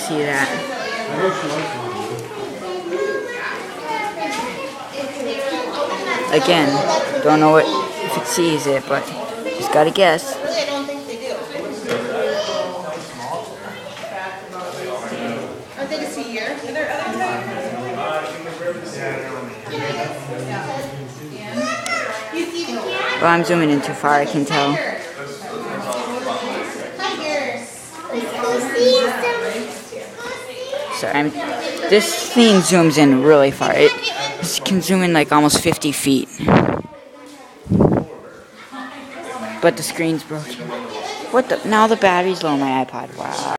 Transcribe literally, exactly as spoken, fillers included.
see that. Again, don't know what, if it sees it, but just gotta guess. I think it's here. Are there other Well, I'm zooming in too far, I can tell. So I'm, this thing zooms in really far. It can zoom in like almost fifty feet. But the screen's broken. What the? Now the battery's low on my iPod. Wow.